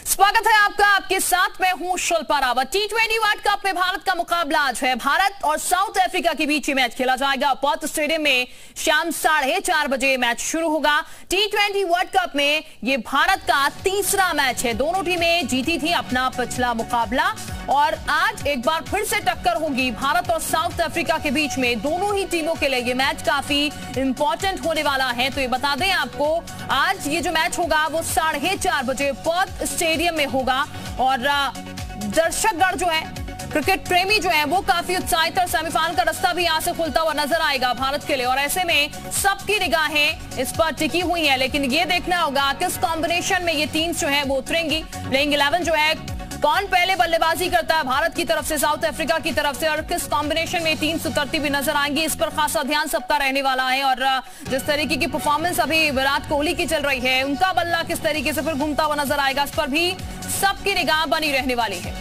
स्वागत है आपका, आपके साथ मैं हूं शिल्पा रावत। टी20 वर्ल्ड कप में भारत का मुकाबला आज है। भारत और साउथ अफ्रीका के बीच ये मैच खेला जाएगा। पर्थ स्टेडियम में शाम 4:30 बजे मैच शुरू होगा। टी20 वर्ल्ड कप में ये भारत का तीसरा मैच है। दोनों टीमें जीती थी अपना पिछला मुकाबला और आज एक बार फिर से टक्कर होगी भारत और साउथ अफ्रीका के बीच में। दोनों ही टीमों के लिए ये मैच काफी इंपॉर्टेंट होने वाला है। तो ये बता दें आपको, आज ये जो मैच होगा वो 4:30 बजे पर्थ स्टेडियम में होगा और दर्शकगण जो है, क्रिकेट प्रेमी जो है, वो काफी उत्साहित और सेमीफाइनल का रास्ता भी यहां से खुलता हुआ नजर आएगा भारत के लिए। और ऐसे में सबकी निगाहें इस पर टिकी हुई हैं, लेकिन ये देखना होगा किस कॉम्बिनेशन में ये टीम्स जो है वो उतरेंगी। प्लेइंग 11 जो है, कौन पहले बल्लेबाजी करता है भारत की तरफ से, साउथ अफ्रीका की तरफ से, और किस कॉम्बिनेशन में टीम्स उतरती भी नजर आएंगी, इस पर खासा ध्यान सबका रहने वाला है। और जिस तरीके की परफॉर्मेंस अभी विराट कोहली की चल रही है, उनका बल्ला किस तरीके से फिर घूमता हुआ नजर आएगा, इस पर भी सबकी निगाह बनी रहने वाली है।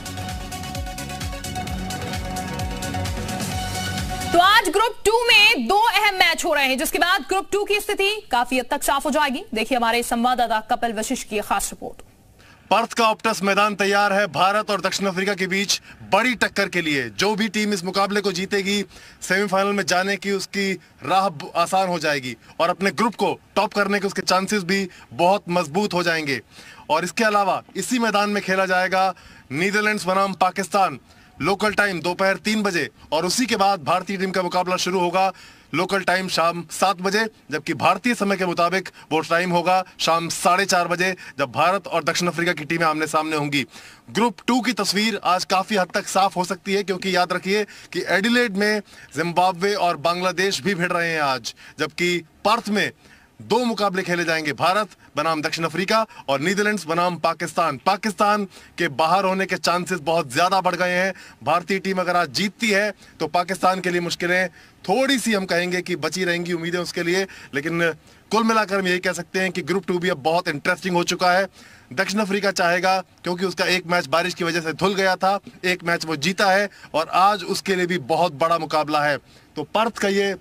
तो आज ग्रुप 2 में 2 अहम मैच हो रहे हैं, जिसके बाद ग्रुप 2 की स्थिति काफी हद तक साफ हो जाएगी। देखिए हमारे संवाददाता कपिल वशिष्ठ की खास रिपोर्ट। पर्थ का ऑप्टस मैदान तैयार है भारत और दक्षिण अफ्रीका के बीच बड़ी टक्कर के लिए। जो भी टीम इस मुकाबले को जीतेगी, सेमीफाइनल में जाने की उसकी राह आसान हो जाएगी और अपने ग्रुप को टॉप करने के उसके चांसेस भी बहुत मजबूत हो जाएंगे। और इसके अलावा इसी मैदान में खेला जाएगा नीदरलैंड्स बनाम पाकिस्तान, लोकल टाइम दोपहर 3 बजे, और उसी के बाद भारतीय टीम का मुकाबला शुरू होगा लोकल टाइम शाम 7 बजे, जबकि भारतीय समय के मुताबिक वो टाइम होगा शाम 4:30 बजे, जब भारत और दक्षिण अफ्रीका की टीमें आमने सामने होंगी। ग्रुप 2 की तस्वीर आज काफी हद तक साफ हो सकती है, क्योंकि याद रखिए कि एडिलेड में जिम्बाब्वे और बांग्लादेश भी भिड़ रहे हैं आज, जबकि पर्थ में 2 मुकाबले खेले जाएंगे, भारत बनाम दक्षिण अफ्रीका और नीदरलैंड्स बनाम पाकिस्तान। पाकिस्तान के बाहर होने के चांसेस बहुत ज्यादा बढ़ गए हैं। भारतीय टीम अगर आज जीतती है तो पाकिस्तान के लिए मुश्किलें थोड़ी सी, हम कहेंगे कि बची रहेंगी, उम्मीदें उसके लिए। लेकिन कुल मिलाकर हम यही कह सकते हैं कि ग्रुप 2 भी अब बहुत इंटरेस्टिंग हो चुका है। दक्षिण अफ्रीका चाहेगा, क्योंकि उसका एक मैच बारिश की वजह से धुल गया था, एक मैच वो जीता है और आज उसके लिए भी बहुत बड़ा मुकाबला है। तो पर्थ का ये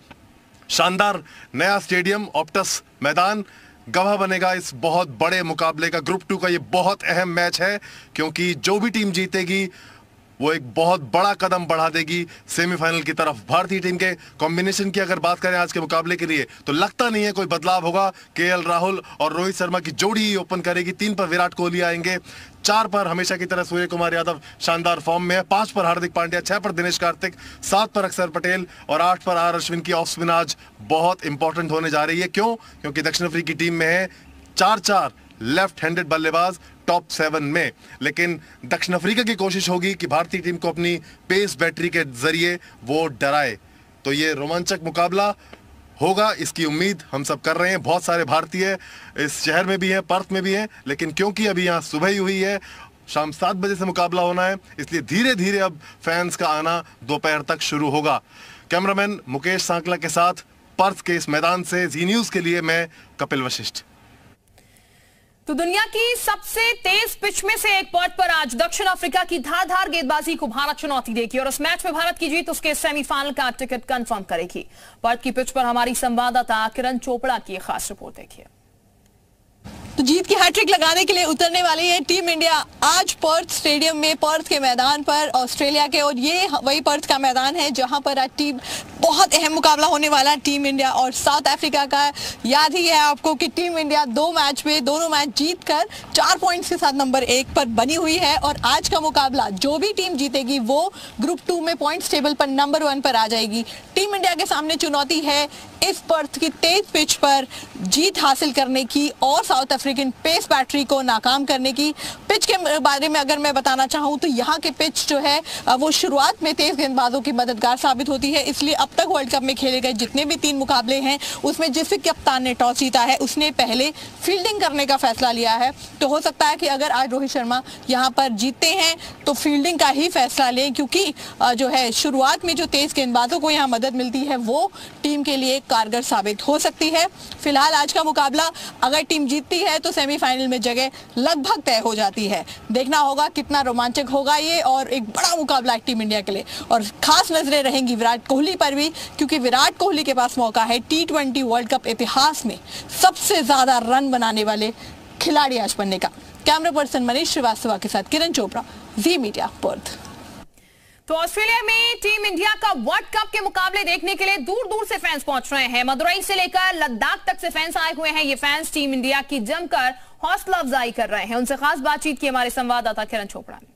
शानदार नया स्टेडियम, ऑप्टस मैदान, गवाह बनेगा इस बहुत बड़े मुकाबले का। ग्रुप 2 का ये बहुत अहम मैच है, क्योंकि जो भी टीम जीतेगी वो एक बहुत बड़ा कदम बढ़ा देगी सेमीफाइनल की तरफ। भारतीय टीम के कॉम्बिनेशन की अगर बात करें आज के मुकाबले के लिए, तो लगता नहीं है कोई बदलाव होगा। केएल राहुल और रोहित शर्मा की जोड़ी ही ओपन करेगी। 3 पर विराट कोहली आएंगे, 4 पर हमेशा की तरह सूर्य कुमार यादव शानदार फॉर्म में है, 5 पर हार्दिक पांड्या, 6 पर दिनेश कार्तिक, 7 पर अक्षर पटेल और 8 पर आर अश्विन की ऑफ स्पिन आज बहुत इंपॉर्टेंट होने जा रही है। क्यों? क्योंकि दक्षिण अफ्रीकी टीम में है 4 लेफ्ट हैंडेड बल्लेबाज टॉप 7 में। लेकिन दक्षिण अफ्रीका की कोशिश होगी कि भारतीय टीम को अपनी पेस बैटरी के जरिए वो डराए। तो ये रोमांचक मुकाबला होगा, इसकी उम्मीद हम सब कर रहे हैं। बहुत सारे भारतीय इस शहर में भी हैं, पर्थ में भी हैं, लेकिन क्योंकि अभी यहाँ सुबह ही हुई है, शाम 7 बजे से मुकाबला होना है, इसलिए धीरे धीरे अब फैंस का आना दोपहर तक शुरू होगा। कैमरामैन मुकेश सांकला के साथ पर्थ के इस मैदान से जी न्यूज के लिए मैं कपिल वशिष्ठ। तो दुनिया की सबसे तेज पिच में से एक पर्थ पर आज दक्षिण अफ्रीका की धारदार गेंदबाजी को भारत चुनौती देगी और इस मैच में भारत की जीत उसके सेमीफाइनल का टिकट कंफर्म करेगी। पर्थ की पिच पर हमारी संवाददाता किरण चोपड़ा की खास रिपोर्ट देखिए। तो जीत की हैट्रिक लगाने के लिए उतरने वाली है टीम इंडिया आज पर्थ स्टेडियम में, पर्थ के मैदान पर ऑस्ट्रेलिया के। और ये वही पर्थ का मैदान है जहां पर आज टीम बहुत अहम मुकाबला होने वाला है, टीम इंडिया और साउथ अफ्रीका का। याद ही है आपको कि टीम इंडिया 2 मैच में दोनों मैच जीतकर 4 पॉइंट्स के साथ नंबर 1 पर बनी हुई है और आज का मुकाबला जो भी टीम जीतेगी वो ग्रुप 2 में पॉइंट्स टेबल पर नंबर 1 पर आ जाएगी। टीम इंडिया के सामने चुनौती है इस पर्थ की तेज पिच पर जीत हासिल करने की और साउथ अफ्रीकन पेस बैटरी को नाकाम करने की। पिच के बारे में अगर मैं बताना चाहूं तो यहाँ के पिच जो है वो शुरुआत में तेज गेंदबाजों की मददगार साबित होती है, इसलिए अब तक वर्ल्ड कप में खेले गए जितने भी 3 मुकाबले हैं उसमें जिस भी कप्तान ने टॉस जीता है उसने पहले फील्डिंग करने का फैसला लिया है। तो हो सकता है कि अगर आज रोहित शर्मा यहाँ पर जीतते हैं तो फील्डिंग का ही फैसला लें, क्योंकि जो है शुरुआत में जो तेज गेंदबाजों को यहाँ मदद मिलती है वो टीम के लिए कारगर साबित हो सकती है। फिलहाल आज का मुकाबला अगर टीम जीतती है तो सेमीफाइनल में जगह लगभग तय हो जाती है। देखना होगा कितना रोमांचक होगा ये और एक बड़ा मुकाबला है टीम इंडिया के लिए। और खास नजरें रहेंगी विराट कोहली पर भी, क्योंकि विराट कोहली के पास मौका है T20 वर्ल्ड कप इतिहास में सबसे ज्यादा रन बनाने वाले खिलाड़ी आज बनने का। कैमरा पर्सन मनीष श्रीवास्तव के साथ किरण चोपड़ा, जी मीडिया, पर्थ। तो ऑस्ट्रेलिया में टीम इंडिया का वर्ल्ड कप के मुकाबले देखने के लिए दूर दूर से फैंस पहुंच रहे हैं। मदुरई से लेकर लद्दाख तक से फैंस आए हुए हैं। ये फैंस टीम इंडिया की जमकर हौसला अफजाई कर रहे हैं। उनसे खास बातचीत की हमारे संवाददाता किरण चोपड़ा ने।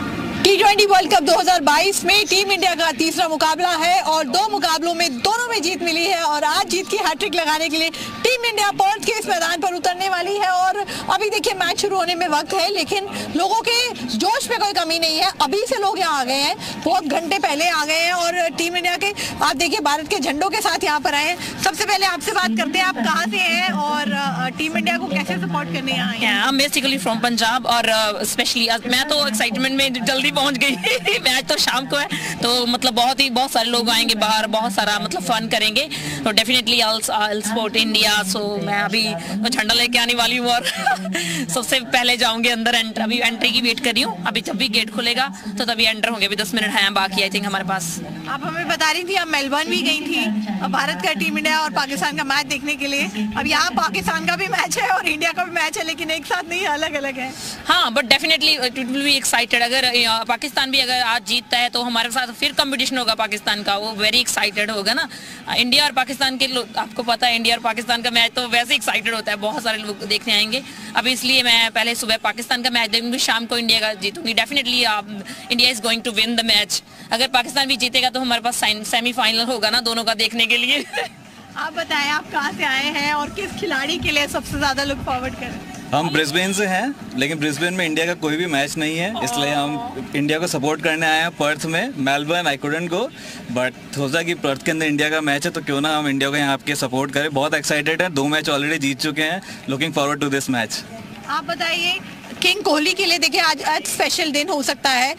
T20 वर्ल्ड कप 2022 में टीम इंडिया का तीसरा मुकाबला है और 2 मुकाबलों में दोनों में जीत मिली है और आज जीत की हैट्रिक लगाने के लिए टीम इंडिया पर्थ के इस मैदान पर उतरने वाली है। और अभी देखिए मैच शुरू होने में वक्त है, लेकिन लोगों के जोश पे कोई कमी नहीं है। अभी से लोग यहाँ आ गए हैं, बहुत घंटे पहले आ गए हैं और टीम इंडिया के आप देखिए भारत के झंडों के साथ यहाँ पर आए हैं। सबसे पहले आपसे बात करते हैं, आप कहाँ से हैं और टीम इंडिया को कैसे सपोर्ट करने यहाँ आए हैं? I'm basically from पंजाब और स्पेशली मैं तो एक्साइटमेंट में जल्दी पहुंच गई। मैच तो शाम को है, तो मतलब बहुत सारे लोग आएंगे बाहर, बहुत सारा मतलब फन करेंगे। तो डेफिनेटली I'll support इंडिया। सो मैं अभी तो झंडा लेके आने वाली हूँ और सबसे पहले जाऊंगे अंदर। अभी एंट्री की वेट कर रही हूँ, अभी जब भी गेट खुलेगा तो तभी एंटर होंगे। अभी 10 मिनट है बाकी आई थिंक हमारे पास। आप हमें बता रही थी आप मेलबर्न भी गई थी भारत का टीम इंडिया और पाकिस्तान का मैच देखने के लिए। अब यहाँ पाकिस्तान का भी मैच है और इंडिया का भी मैच है, लेकिन एक साथ नहीं, अलग अलग है। हाँ, but definitely it will be excited. अगर पाकिस्तान भी अगर आज जीतता है तो हमारे साथ फिर कंपटीशन होगा पाकिस्तान का, वो वेरी एक्साइटेड होगा ना। इंडिया और पाकिस्तान के लोग, आपको पता है इंडिया और पाकिस्तान का मैच तो वैसे एक्साइटेड होता है, बहुत सारे लोग देखने आएंगे। अभी इसलिए मैं पहले सुबह पाकिस्तान का मैच देखूंगी, शाम को इंडिया का जीतूंगी। Definitely India is going to win the match. अगर पाकिस्तान भी जीतेगा तो हमारे पास सेमीफाइनल होगा ना दोनों का देखने के लिए। आप बताएं आप कहाँ से आए हैं और किस खिलाड़ी के लिए सबसे ज्यादा लुक फॉरवर्ड करें? हम ब्रिस्बेन से हैं, लेकिन ब्रिस्बेन में इंडिया का कोई भी मैच नहीं है, इसलिए हम इंडिया को सपोर्ट करने आए हैं पर्थ में। Melbourne I couldn't go, but सोचा कि पर्थ के अंदर इंडिया का मैच है तो क्यों ना हम इंडिया को यहाँ आपके सपोर्ट करें। बहुत एक्साइटेड है, 2 मैच ऑलरेडी जीत चुके हैं, looking forward to this match. आप बताइए किंग कोहली के लिए देखिए आज स्पेशल दिन हो सकता है।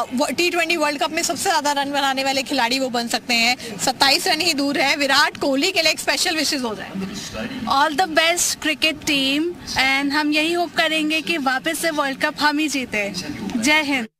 T20 वर्ल्ड कप में सबसे ज्यादा रन बनाने वाले खिलाड़ी वो बन सकते हैं, 27 रन ही दूर है। विराट कोहली के लिए एक स्पेशल विशेष हो जाए। All the best cricket team, and हम यही होप करेंगे कि वापस से वर्ल्ड कप हम ही जीते। जय हिंद।